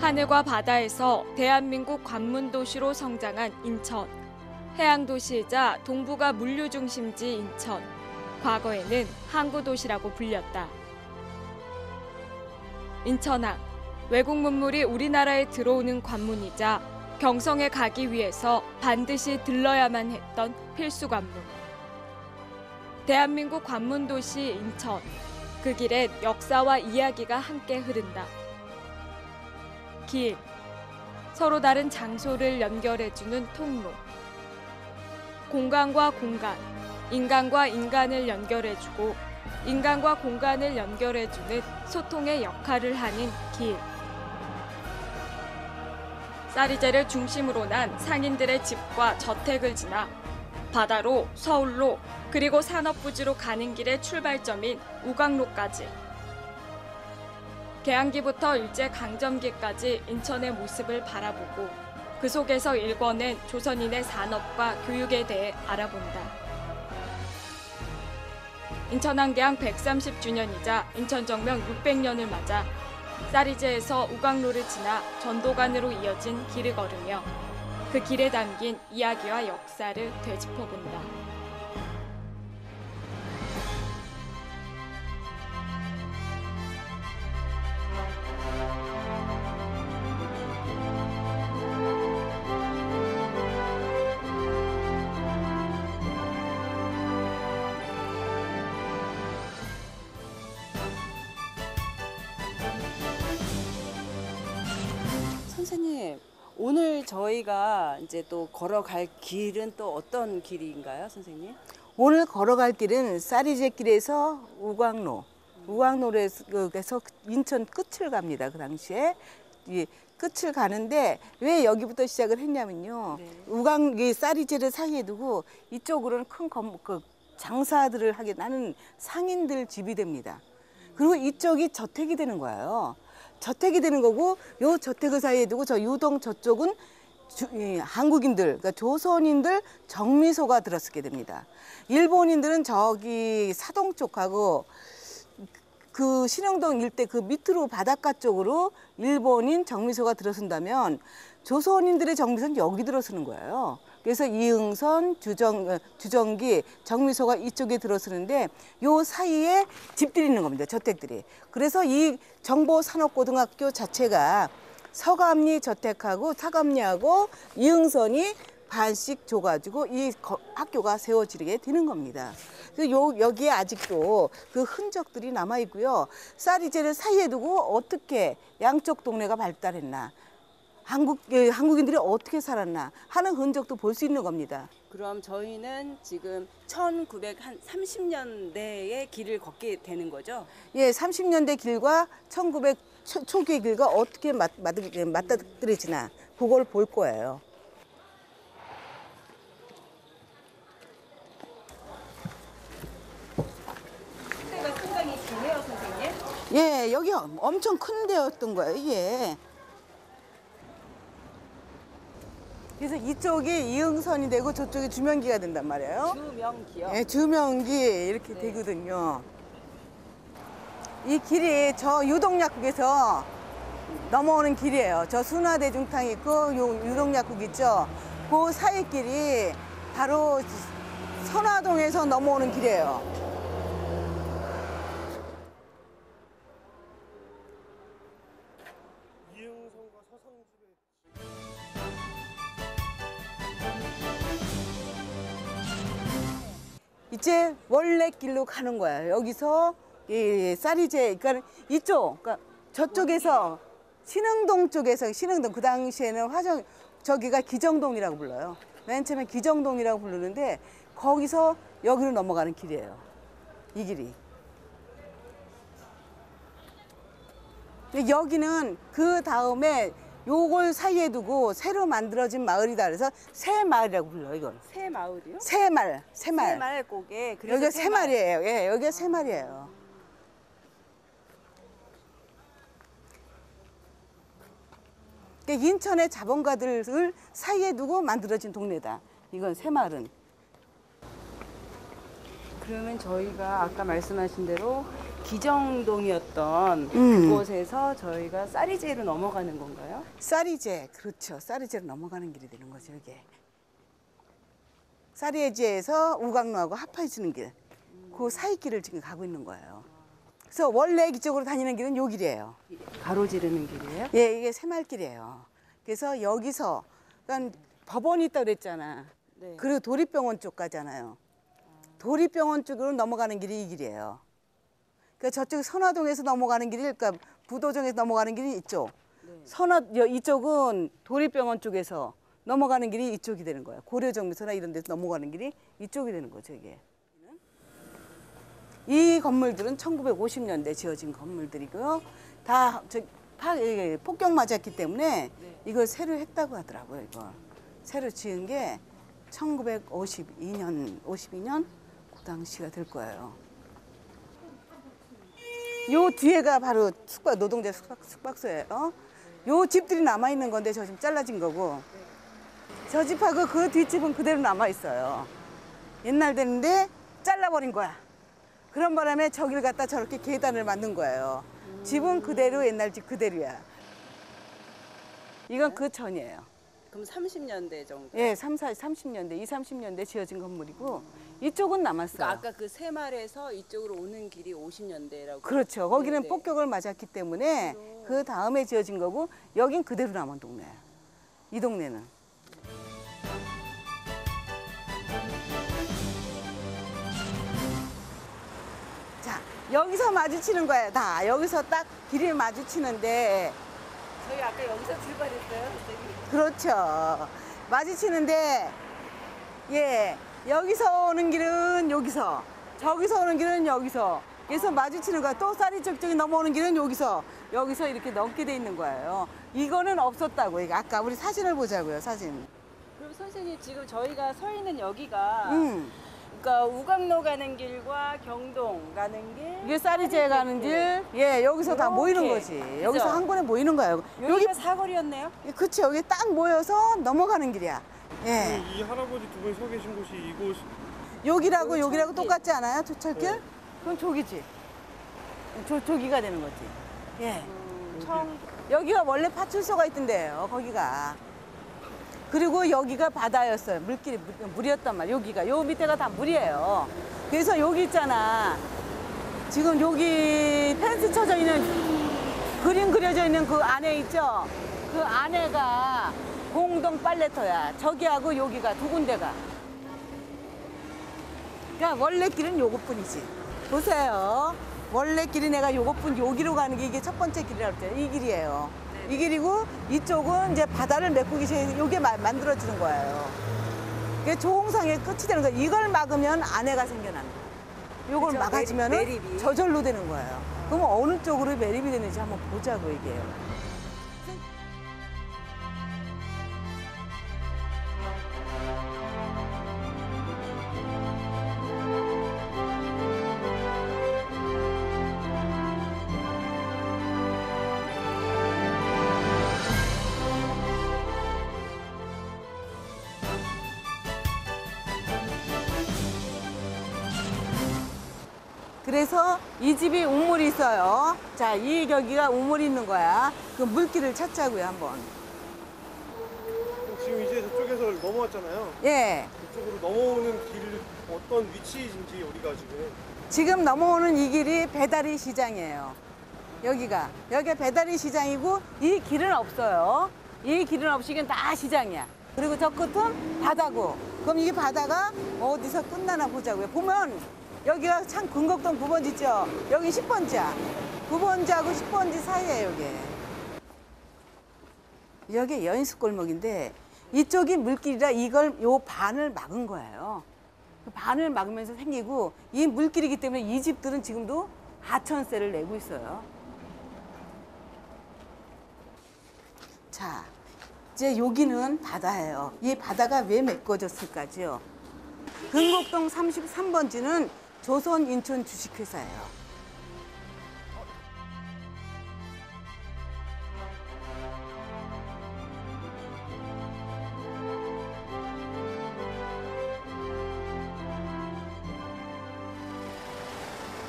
하늘과 바다에서 대한민국 관문도시로 성장한 인천. 해양도시이자 동북아 물류중심지 인천. 과거에는 항구도시라고 불렸다. 인천항. 외국 문물이 우리나라에 들어오는 관문이자 경성에 가기 위해서 반드시 들러야만 했던 필수 관문. 대한민국 관문도시 인천. 그 길엔 역사와 이야기가 함께 흐른다. 길. 서로 다른 장소를 연결해주는 통로. 공간과 공간, 인간과 인간을 연결해주고 인간과 공간을 연결해주는 소통의 역할을 하는 길. 쌀이제를 중심으로 난 상인들의 집과 저택을 지나 바다로, 서울로, 그리고 산업부지로 가는 길의 출발점인 우강로까지. 개항기부터 일제강점기까지 인천의 모습을 바라보고 그 속에서 일궈낸 조선인의 산업과 교육에 대해 알아본다. 인천항 개항 130주년이자 인천정명 600년을 맞아 쌀이제에서 우강로를 지나 전도관으로 이어진 길을 걸으며 그 길에 담긴 이야기와 역사를 되짚어본다. 선생님, 오늘 저희가 이제 또 걸어갈 길은 또 어떤 길인가요, 선생님? 오늘 걸어갈 길은 쌀이제 길에서 우광로에서 인천 끝을 갑니다. 그 당시에 끝을 가는데 왜 여기부터 시작을 했냐면요. 네. 쌀이제를 사이에 두고 이쪽으로는 큰 장사들을 하게 나는 상인들 집이 됩니다. 그리고 이쪽이 저택이 되는 거예요. 저택이 되는 거고 요 저택을 사이에 두고 저 유동 저쪽은 한국인들, 그러니까 조선인들 정미소가 들어서게 됩니다. 일본인들은 저기 사동 쪽하고 그 신영동 일대 그 밑으로 바닷가 쪽으로 일본인 정미소가 들어선다면 조선인들의 정미소는 여기 들어서는 거예요. 그래서 이응선, 주정기, 정미소가 이쪽에 들어서는데 요 사이에 집들이 있는 겁니다. 저택들이. 그래서 이 정보산업고등학교 자체가 서감리 저택하고 사감리하고 이응선이 반씩 줘가지고 이 학교가 세워지게 되는 겁니다. 그래서 여기에 아직도 그 흔적들이 남아 있고요. 쌀이제를 사이에 두고 어떻게 양쪽 동네가 발달했나, 한국인들이 어떻게 살았나 하는 흔적도 볼 수 있는 겁니다. 그럼 저희는 지금 1930년대의 길을 걷게 되는 거죠? 예, 30년대 길과 1900 초기의 길과 어떻게 맞닥뜨려지나 그걸 볼 거예요. 그때가 상당히 기네요, 선생님? 예, 여기 엄청 큰 데였던 거예요, 이게. 그래서 이쪽이 이응선이 되고 저쪽이 주명기가 된단 말이에요. 주명기요? 예, 주명기 이렇게 네. 되거든요. 이 길이 저 유동약국에서 넘어오는 길이에요. 저 순화대중탕 있고 유동약국 있죠. 그 사이 길이 바로 선화동에서 넘어오는 길이에요. 이제 원래 길로 가는 거야. 여기서 쌀이제, 그러니까 이쪽, 그러니까 저쪽에서 신흥동 쪽에서 신흥동 그 당시에는 저기가 기정동이라고 불러요. 맨 처음에 기정동이라고 부르는데 거기서 여기로 넘어가는 길이에요. 이 길이. 근데 여기는 그 다음에 요걸 사이에 두고 새로 만들어진 마을이다. 그래서 새마을이라고 불러요, 이건. 새마을이요? 새마을. 새마을고개. 여기가 새마을이에요. 예, 여기가 새마을이에요. 인천의 자본가들을 사이에 두고 만들어진 동네다. 이건 새마을은. 그러면 저희가 아까 말씀하신 대로 기정동이었던 그곳에서 저희가 쌀이제로 넘어가는 건가요? 쌀이제, 그렇죠. 쌀이제로 넘어가는 길이 되는 거죠, 이게. 쌀이제에서 우강로하고 합해지는 길, 그 사이 길을 지금 가고 있는 거예요. 그래서 원래 이쪽으로 다니는 길은 요 길이에요. 가로지르는 길이에요? 예, 이게 새말길이에요. 그래서 여기서, 그러니까 법원이 있다고 그랬잖아. 네. 그리고 도립병원 쪽 가잖아요. 도립병원 쪽으로 넘어가는 길이 이 길이에요. 그러니까 저쪽 선화동에서 넘어가는 길이, 그러니까 부도정에서 넘어가는 길이 이쪽. 이쪽은 도립병원 쪽에서 넘어가는 길이 이쪽이 되는 거예요. 고려정비소나 이런 데서 넘어가는 길이 이쪽이 되는 거죠, 이게. 이 건물들은 1950년대 지어진 건물들이고요. 다 폭격 맞았기 때문에 이걸 새로 했다고 하더라고요, 이거. 새로 지은 게 1952년 그 당시가 될 거예요. 요 뒤에가 바로 노동자 숙박소예요. 요 집들이 남아 있는 건데 저 지금 잘라진 거고, 저 집하고 그 뒷집은 그대로 남아 있어요. 옛날 되는데 잘라버린 거야. 그런 바람에 저길 갖다 저렇게 계단을 만든 거예요. 집은 그대로 옛날 집 그대로야. 이건 그 전이에요. 그럼 30년대 정도? 예, 30년대, 30년대 지어진 건물이고 이쪽은 남았어요. 그러니까 아까 그 새말에서 이쪽으로 오는 길이 50년대라고. 그렇죠. 거기는 네. 폭격을 맞았기 때문에 그 다음에 지어진 거고 여긴 그대로 남은 동네예요. 이 동네는. 자, 여기서 마주치는 거예요. 다 여기서 딱 길이 마주치는데 저희 아까 여기서 출발했어요, 선생님. 그렇죠. 마주치는데 예, 여기서 오는 길은 여기서, 저기서 오는 길은 여기서. 그래서 마주치는 거야. 또 쌀이 쪽쪽이 넘어오는 길은 여기서 이렇게 넘게 돼 있는 거예요. 이거는 없었다고. 이거 아까 우리 사진을 보자고요, 사진. 그럼 선생님 지금 저희가 서 있는 여기가 음. 그러니까 우강로 가는 길과 경동 가는 길, 이게 쌀이제 가는 길, 예, 여기서 다 이렇게. 모이는 거지. 그죠? 여기서 한 번에 모이는 거예요. 여기가 사거리였네요. 그치, 여기 딱 모여서 넘어가는 길이야. 예. 이 할아버지 두 분이 서 계신 곳이 이곳. 여기라고 여기라고 저기. 똑같지 않아요? 조철길? 네. 그럼 저기지. 저기가 되는 거지. 예. 청 여기가 원래 파출소가 있던 데예요, 거기가. 그리고 여기가 바다였어요. 물이었단 말이에요. 여기가. 요 밑에가 다 물이에요. 그래서 여기 있잖아. 지금 여기 펜스 쳐져 있는, 그림 그려져 있는 그 안에 있죠? 그 안에가 공동 빨래터야. 저기하고 여기가 두 군데가. 그러니까 원래 길은 요것뿐이지. 보세요. 원래 길이 내가 요것뿐, 여기로 가는 게 이게 첫 번째 길이라고 했잖아요. 이 길이에요. 이 길이고 이쪽은 이제 바다를 메꾸기 시작해서 이게 만들어지는 거예요. 그게 조홍상의 끝이 되는 거예요. 이걸 막으면 안해가 생겨나는 거예요. 이걸 그쵸, 막아주면 매립이. 저절로 되는 거예요. 그럼 어느 쪽으로 매립이 되는지 한번 보자고 이게요. 그래서 이 집이 우물이 있어요. 자, 여기가 우물이 있는 거야. 그 물길을 찾자고요, 한번. 지금 이제 저쪽에서 넘어왔잖아요. 예. 이쪽으로 넘어오는 길 어떤 위치인지 우리가 지금 넘어오는 이 길이 배다리 시장이에요. 여기가 배다리 시장이고 이 길은 없어요. 이 길은 없이 이건 다 시장이야. 그리고 저 끝은 바다고. 그럼 이게 바다가 어디서 끝나나 보자고요. 보면 여기가 참 금곡동 9번 있죠. 여기 10번지야. 9번지하고 10번지 사이에요, 여기. 여기 여인숙 골목인데 이쪽이 물길이라 요 반을 막은 거예요. 그 반을 막으면서 생기고 이 물길이기 때문에 이 집들은 지금도 하천세를 내고 있어요. 자, 이제 여기는 바다예요. 이 바다가 왜 메꿔졌을까지요? 금곡동 33번지는 조선 인천 주식회사예요.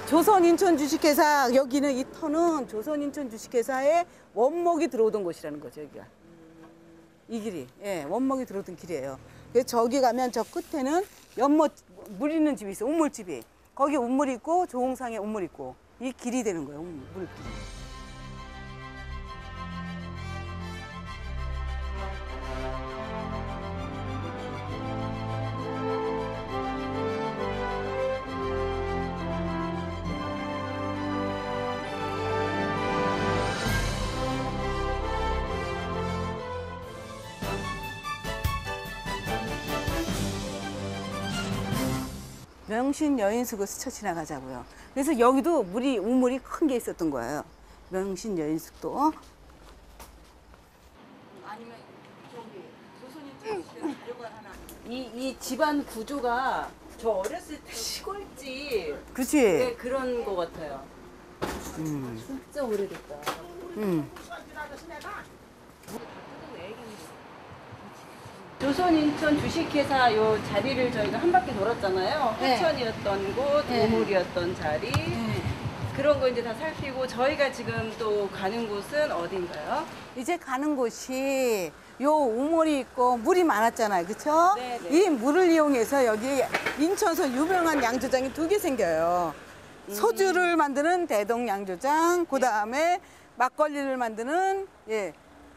조선 인천 주식회사 여기는 이 터는 조선 인천 주식회사의 원목이 들어오던 곳이라는 거죠, 여기가. 이 길이, 예, 원목이 들어오던 길이에요. 그래서 저기 가면 저 끝에는 연못 물 있는 집이 있어, 우물집이. 거기 우물 있고 조홍상에 우물 있고 이 길이 되는 거예요, 물길이. 명신 여인숙을 스쳐 지나가자고요. 그래서 여기도 우물이 큰 게 있었던 거예요. 명신 여인숙도. 아니면 저기 조선인들 이 집안 구조가 저 어렸을 때 시골집. 그치? 네, 그런 거 같아요. 진짜 오래됐다. 조선 인천 주식회사 요 자리를 저희가 한 바퀴 돌았잖아요. 네. 하천이었던 곳, 네. 우물이었던 자리. 그런 거 이제 다 살피고 저희가 지금 또 가는 곳은 어딘가요? 이제 가는 곳이 요 우물이 있고 물이 많았잖아요. 그쵸? 네네. 이 물을 이용해서 여기 인천서 유명한 양조장이 2개 생겨요. 소주를 만드는 대동 양조장, 그 다음에 막걸리를 만드는, 예,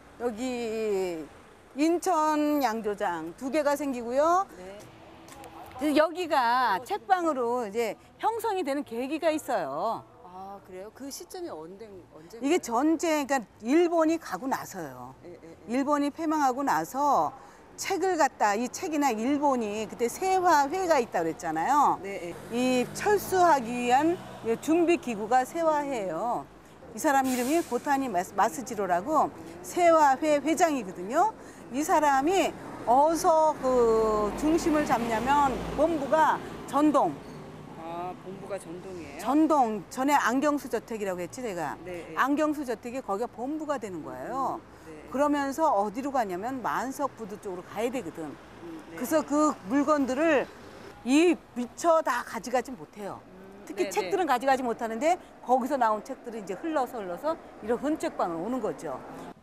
여기 인천 양조장 2개가 생기고요. 네. 이제 여기가 책방으로 이제 형성이 되는 계기가 있어요. 아, 그래요? 그 시점이 언제? 이게 전쟁, 그러니까 일본이 가고 나서요. 일본이 패망하고 나서 책을 갖다, 이 책이나 일본이 그때 세화회가 있다고 그랬잖아요. 네. 이 철수하기 위한 준비 기구가 세화회예요. 이 사람 이름이 고타니 마스지로라고 세화회 회장이거든요. 이 사람이 어서 그 중심을 잡냐면 본부가 전동. 아, 본부가 전동이에요? 전동, 전에 안경수 저택이라고 했지 내가. 네. 안경수 저택이 거기가 본부가 되는 거예요. 네. 그러면서 어디로 가냐면 만석부두 쪽으로 가야 되거든. 네. 그래서 그 물건들을 이 미처 다 가져가지 못해요. 특히 네네. 책들은 가져가지 못하는데 거기서 나온 책들이 이제 흘러서 이런 헌책방으로 오는 거죠.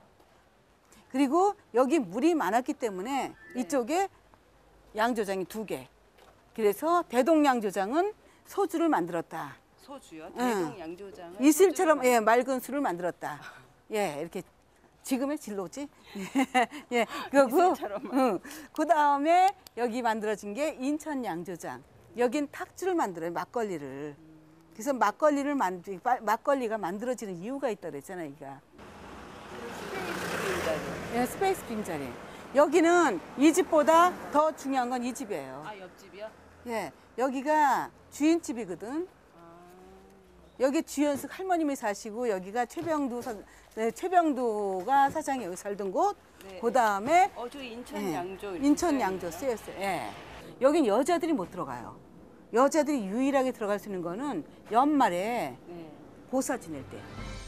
그리고 여기 물이 많았기 때문에 이쪽에 양조장이 2개. 그래서 대동양조장은 소주를 만들었다. 소주요? 대동 양조장을 이슬처럼 소주로 예, 맑은 술을 만들었다. 예, 이렇게 지금의 진로지. 예, 그리고 그 다음에 여기 만들어진 게 인천 양조장. 여긴 탁주를 만들어요, 막걸리를. 그래서 막걸리가 만들어지는 이유가 있다 그랬잖아요, 여기가. 예, 스페이스 빈자리. 여기는 이 집보다 더 중요한 건 이 집이에요. 아, 옆집이요? 예, 여기가 주인집이거든. 여기 주연숙 할머님이 사시고 여기가 최병두가 사장이 여기 살던 곳. 네. 그 다음에 저 인천 예, 양조. 이렇게 인천 써있네요. 양조 쓰였어요. 예. 여긴 여자들이 못 들어가요. 여자들이 유일하게 들어갈 수 있는 거는 연말에 네. 보사 지낼 때.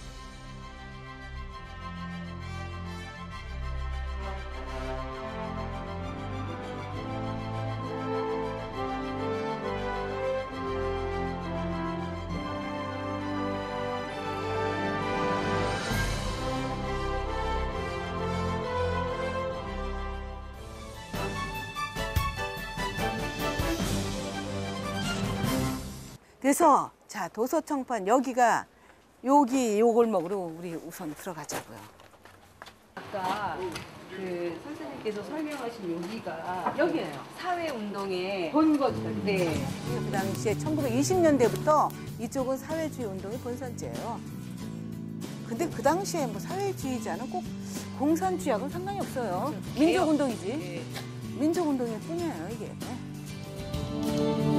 그래서 자 도서청판 여기가 여기 요 골목으로 우리 우선 들어가자고요. 아까 그 선생님께서 설명하신 여기가 여기예요. 사회운동의 본거지요. 네. 그 당시에 1920년대부터 이쪽은 사회주의 운동의 본산지예요. 근데 그 당시에 뭐 사회주의자는 꼭 공산주의하고는 상관이 없어요. 민족운동이지. 네. 민족운동일 뿐이에요 이게.